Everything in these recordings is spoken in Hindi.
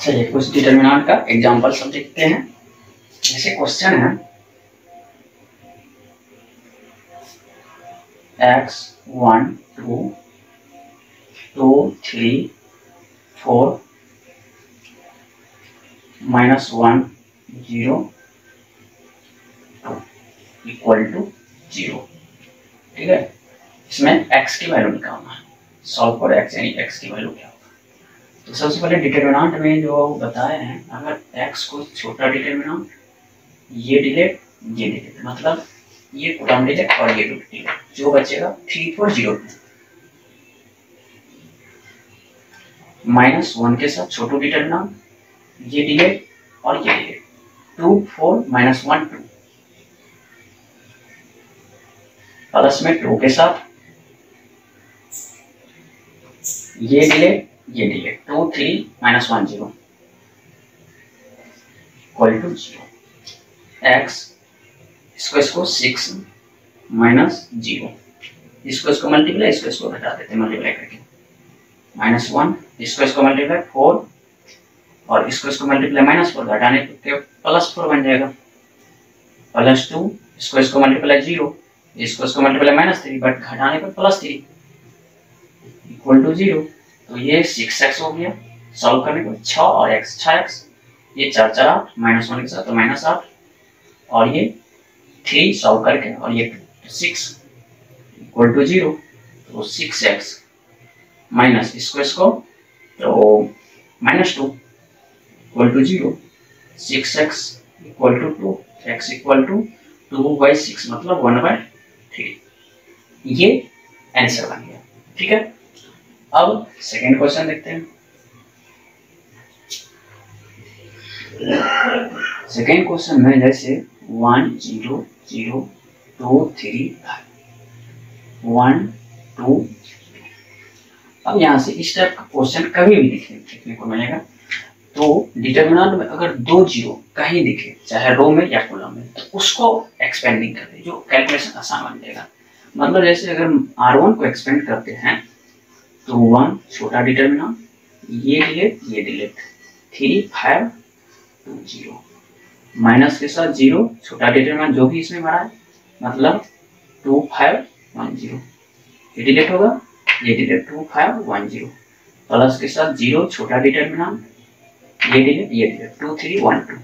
चलिए कुछ डिटरमिनेंट का एग्जांपल सब देखते हैं। जैसे क्वेश्चन है x 1 2 2 3 4 -1 0 2 इक्वल टू 0। ठीक है, इसमें x की वैल्यू निकालना है। सॉल्व फॉर x यानी x की वैल्यू क्या होगा। तो सबसे पहले डिटरमिनेंट में जो बताए हैं, अगर x को छोटा डिटरमिनेंट, ये डिलेट मतलब ये कॉलम डिलेट और ये डिलेट, जो बचेगा 3 4 0 -1 के साथ छोटू डिटरमिनेंट, ये डिलेट और ये डिलेट 2 4 -1 2 प्लस में 2 के साथ ये डिलेट 2 3 -1 0 इक्वल टू 0। x इसको 6 -0, इसको मल्टीप्लाई, इसको घटा देते हैं मल्टीप्लाई करके, -1, इसको मल्टीप्लाई 4 और इसको मल्टीप्लाई -4 घटाने पे +4 बन जाएगा, +2, इसको मल्टीप्लाई 0, इसको मल्टीप्लाई -3 बट घटाने पर +3 इक्वल टू 0। तो ये 6x हो गया। सॉल्व करने पर 6 और x 6x, ये 4 4 8 -1 के साथ तो -8 और ये 3 सॉल्व करके और ये 6 इक्वल टू 0। तो 6x माइनस इसको तो -2 equal to 0, 6x equal to 2, x equal to 2/6 मतलब 1/3। ये आंसर बन गया। ठीक है, अब सेकेंड क्वेश्चन देखते हैं। सेकेंड क्वेश्चन में जैसे 1 0 0 2 3 1 2। अब यहाँ से इस टाइप का क्वेश्चन कभी भी देखने को मिलेगा। तो डिटरमिनेंट में अगर 2 0 कहीं दिखे, चाहे रो में या कॉलम में, तो उसको एक्सपेंडिंग कर दे, जो कैलकुलेशन आसान बन जाएगा। मतलब जैसे अगर R1 को एक्सपेंड करते हैं तो 1 छोटा डिटरमिनेंट, ये डिलेट 3 5 2 0 माइनस के साथ 0 छोटा डिटरमिनेंट जो भी इसमें भरा है, मतलब 2 5 1 0, ये डिलेट होगा, ये डिलेट 2 5 1 0 प्लस के साथ 0 छोटा डिटरमिनेंट, ये डिलेट 2 3 1 2।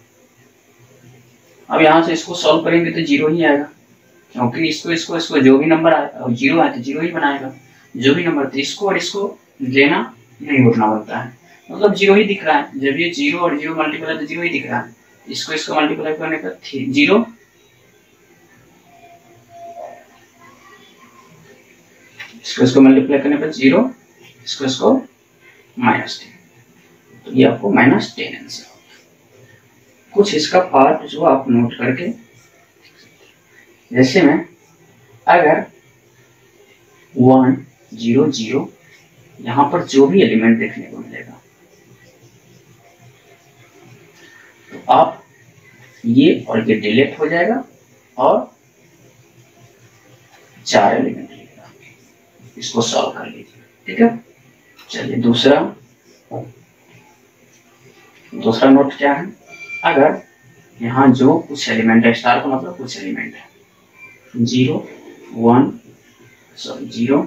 अब यहाँ से इसको सॉल्व करेंगे तो 0 ही आएगा, क्योंकि इसको जो भी नंबर आए और 0 आए तो 0 ही बनाएगा। जो भी नंबर, तो इसको और इसको लेना नहीं उठना पड़ता है, मतलब 0 ही दिख रहा है। जब ये 0 और 0 मल्टीप्लाई तो 0 ही दिख रहा है। इसको मल्टीप्लाई करने पर 0, इसको मल्टीप्लाई करने पर 0, इसको -10, तो ये आपको -10 आंसर। कुछ इसका पार्ट जो आप नोट करके, जैसे में अगर 1 0 0 यहाँ पर जो भी एलिमेंट देखने को मिलेगा, तो आप ये और ये डिलीट हो जाएगा और 4 एलिमेंट लेगा। इसको सॉल्व कर लीजिए। ठीक है, चलिए दूसरा नोट क्या है। अगर यहाँ जो कुछ एलिमेंट है, स्टार का मतलब कुछ एलिमेंट है, 0 1 0,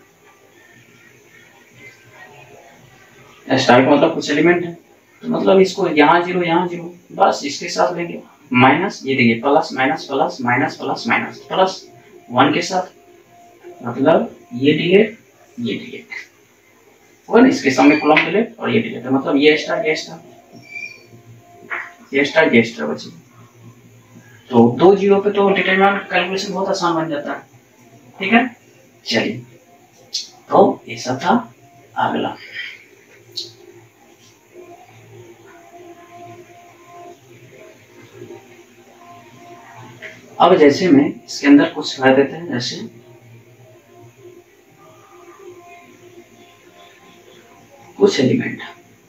स्टार का मतलब कुछ एलिमेंट है, तो मतलब इसको यहाँ 0 बस इसके साथ लेंगे, माइनस ये देखिए plus minus plus minus plus minus plus 1 के साथ, मतलब ये डिलीट 1, इसके सामने कॉलम डिलीट और ये डिलीट, मतलब ये स्टार बची। तो 2 0 पे तो डिटरमिनेंट कैलकुलेशन बहुत आसान बन जाता है। ठीक है, चलिए तो ये सब था। अगला अब जैसे में इसके अंदर कुछ कर देते हैं, जैसे कुछ एलिमेंट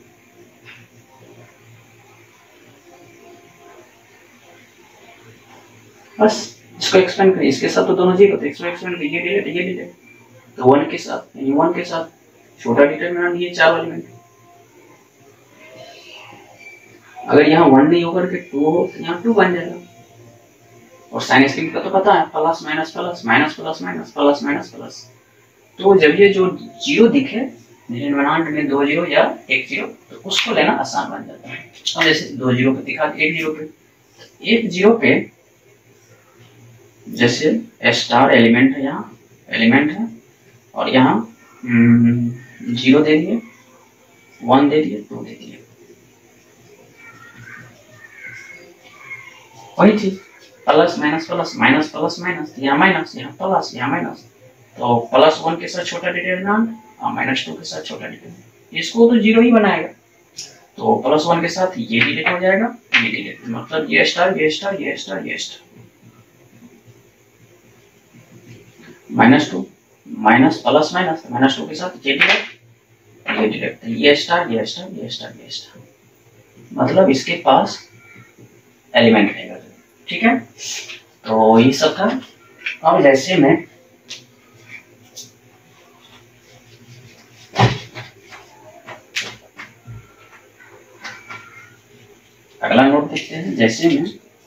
बस इसको एक्सपेंड करिए, इसके साथ तो दोनों 0 थे, इसको एक्सपेंड करिए, ये डिलीट तो 1 के साथ छोटा डिटरमिनेंट ये 4 एलिमेंट, अगर यहाँ 1 नहीं होकर के 2 हो तो यहाँ 2 बन जाएगा। और साइन स्क्रीन का तो पता है, plus minus plus minus plus minus plus minus plus. तो जब ये जो जीरो दिखे डिटरमिनेंट में 2 जीरो या 1 जीरो, तो उसको लेना आसान बन जाता है। अब जैसे 2 जीरो पे दिखा, 1 जीरो पे, 1 जीरो पे जैसे स्टार एलिमेंट है, यहाँ एलिमेंट है, और यहाँ 0 दे दिए, 1 दे दिए, 2 दे दिए। वही चीज plus minus plus minus plus minus, यहाँ माइनस, यहाँ प्लस, यहाँ माइनस। तो प्लस 1 के साथ छोटा डिटरमिनेंट और माइनस 2 के साथ छोटा डिटरमिनेंट, इसको तो 0 ही बनाएगा। तो प्लस 1 के साथ ये डिलीट हो जाएगा, ये डिलीट, मतलब ये स्टार, ये स्टार, ये स्टार, ये star. Minus 2 minus plus minus, minus 2 के साथ ये डिलीट, ये डिलीट, ये स्टार, ये स्टार, ये स्टार, ये स्टार, मतलब इसके पास एलिमेंट रहेगा। ठीक है, तो ये सब था। अब जैसे मैं अगला नोट देखते हैं। जैसे में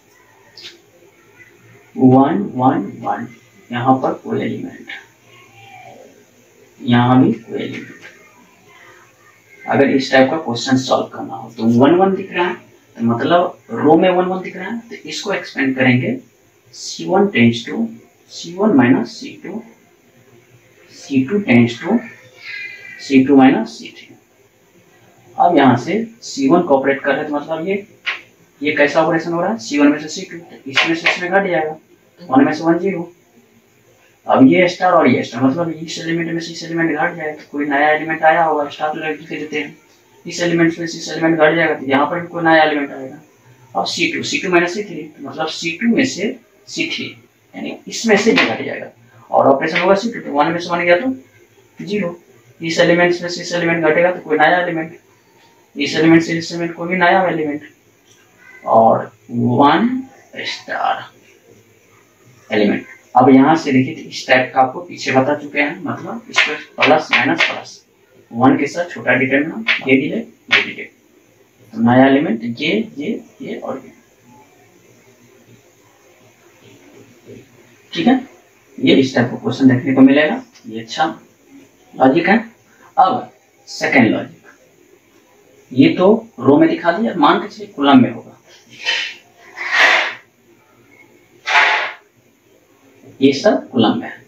1 1 1, यहाँ पर कोई एलिमेंट, यहाँ भी कोई एलिमेंट। अगर इस टाइप का क्वेश्चन सॉल्व करना हो तो 1 1 दिख रहा है, तो मतलब रो में 1 1 दिख रहा है, तो इसको एक्सपेंड करेंगे C1 tends to C1 minus C2, C2 tends to C2 minus C3। अब यहाँ से C1 को ऑपरेट कर रहे हैं, तो मतलब ये कैसा ऑपरेशन हो रहा है, C1 में से C2, तो इसमें से इसमें घट जाएगा, 1 में से 1 0। अब ये स्टार और ये स्टार, मतलब इस एलिमेंट में से इस एलिमेंट घट जाएगा, तो कोई नया एलिमेंट आया होगा, स्टार तो लिख देते हैं, इस एलिमेंट में इस एलिमेंट घट जाएगा, तो यहाँ पर भी कोई नया एलिमेंट आएगा। अब C2 माइनस C3, मतलब C2 में से C3, यानी इसमें से घट जाएगा, और ऑपरेशन होगा C2, तो 1 में से 1 गया तो 0, इस एलिमेंट में से इस एलिमेंट घटेगा तो कोई नया एलिमेंट, इस एलिमेंट से इस एलिमेंट कोई भी नया एलिमेंट, और 1 स्टार एलिमेंट। अब यहाँ से देखिए, इस टाइप का आपको पीछे बता चुके हैं, मतलब इसमें प्लस माइनस प्लस, 1 के साथ छोटा डिटरमिनेंट, ये डिलीट, ये डिलीट, तो नया एलिमेंट ये और ये। ठीक है, ये इस टाइप का क्वेश्चन देखने को मिलेगा, ये अच्छा लॉजिक है। अब सेकेंड लॉजिक, ये तो रो में दिखा दिया, मान के चलिए कॉलम में होगा, ये सब कॉलम में है।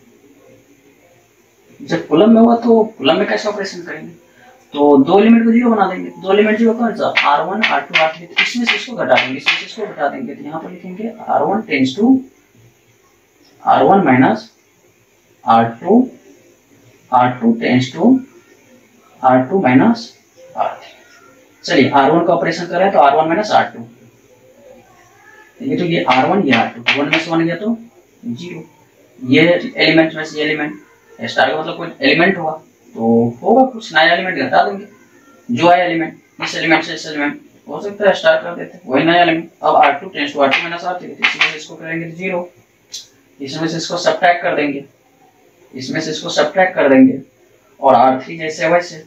जब कॉलम में हुआ तो कॉलम में कैसे ऑपरेशन करेंगे, तो 2 एलिमेंट को 0 बना देंगे, 2 एलिमेंट 0 कौन सा, R1 R2 R3, तो इसमें से इसको घटा देंगे, इसमें से इसको घटा देंगे, तो यहाँ पर लिखेंगे R1 tends to R1 minus R2, R2 tends to R2 minus R3। चलिए R1 का ऑपरेशन कर रहे हैं, तो R1 माइनस R2, ये तो ये R1 ये R2, 1 में से 1 गया तो 0, ये एलिमेंट में से एलिमेंट, स्टार का मतलब कोई एलिमेंट होगा, तो होगा कुछ नया एलिमेंट घटा देंगे, जो है एलिमेंट, इस एलिमेंट से इस एलिमेंट, हो सकता है स्टार कर देते हैं, वही नया एलिमेंट। अब R2 tends to R2 minus R3, इसमें से इसको करेंगे 0, इसमें से इसको सब्ट्रैक्ट कर देंगे, इसमें से इसको सब्ट्रैक्ट कर देंगे, और R3 जैसे वैसे।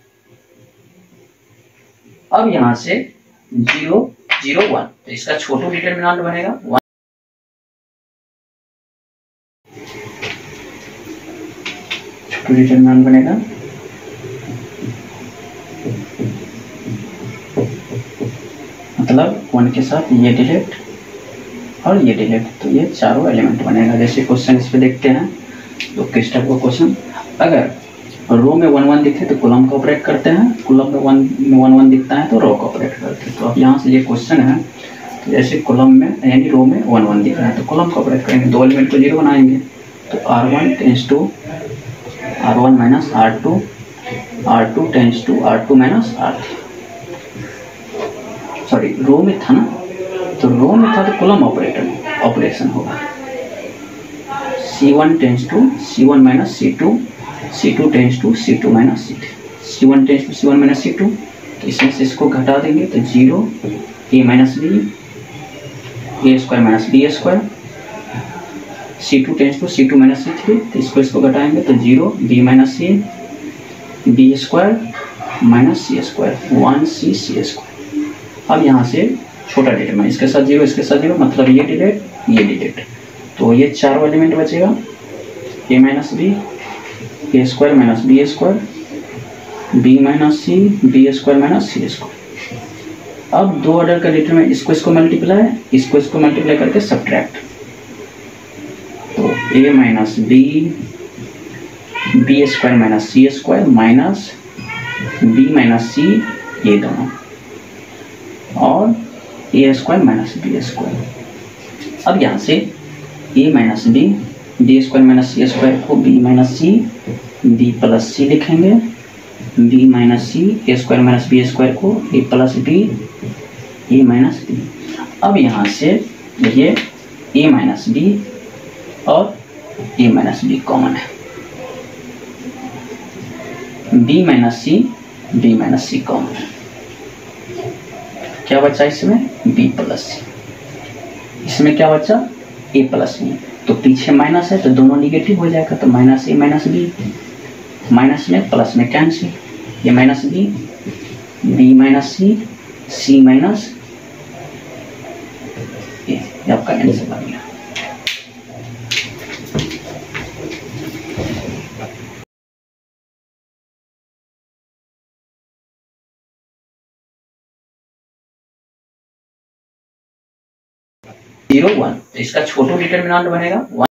अब यहाँ से 0 0 1, तो इसका छोटा डिटरमिनेंट बनेगा 1, छोटा डिटरमिनेंट बनेगा मतलब 1 के साथ ये डिलीट और ये डिलीट, तो ये चारों एलिमेंट बनेगा। जैसे क्वेश्चन इस पे देखते हैं, तो किस टाइप का क्वेश्चन, अगर रो में 1 1 दिखे तो कॉलम को ऑपरेट करते हैं, कॉलम में 1 1 दिखता है तो रो को ऑपरेट करते हैं। तो अब यहाँ से ये क्वेश्चन है, तो जैसे कॉलम में यानी रो में 1 1 दिख रहा है तो कॉलम को ऑपरेट करेंगे, 2 एलिमेंट को 0 बनाएंगे, तो R1 tends to R1 minus R2, R2 tends to R2 minus R3। Sorry, row में था ना, तो रो में था तो कॉलम ऑपरेशन होगा, C1 tends to C1 minus C2, C2 tends to C2 minus C3, C1 tends to C1 minus C2, तो इसमें से इसको घटा देंगे तो 0, a minus b, a square minus b square, C2 tends to C2 minus C3, तो इसको घटाएंगे तो 0, b minus c, b square minus c square, 1c c square. अब यहाँ से छोटा डिजिट, इसके साथ 0 इसके साथ 0, मतलब ये डिजिट, तो ये चारों एलिमेंट बचेगा, a minus b, a square minus b square, b minus c, b square minus c square. अब दो ऑर्डर का डिटरमिनेंट, इसको मल्टीप्लाई, इसको मल्टीप्लाई करके सब्ट्रैक्ट, तो a minus b, b square minus c square minus b minus c, ये दोनों, और a square minus b square. अब यहाँ से a minus b, b square minus c square को b minus c, b plus c लिखेंगे, b minus c, a square minus b square को a plus b, a minus b. अब यहाँ से ये ए माइनस बी और ए माइनस बी कॉमन है, बी माइनस सी कॉमन है, क्या बचा इसमें, बी प्लस सी, इसमें क्या बचा, ए प्लस बी, तो पीछे माइनस है तो दोनों निगेटिव हो जाएगा, तो minus a minus b, minus में प्लस में कैंसिल, ये minus b, b minus c, c minus a, आपका आंसर बन गया। जीरो वन, तो इसका छोटो डिटरमिनेंट बनेगा 1।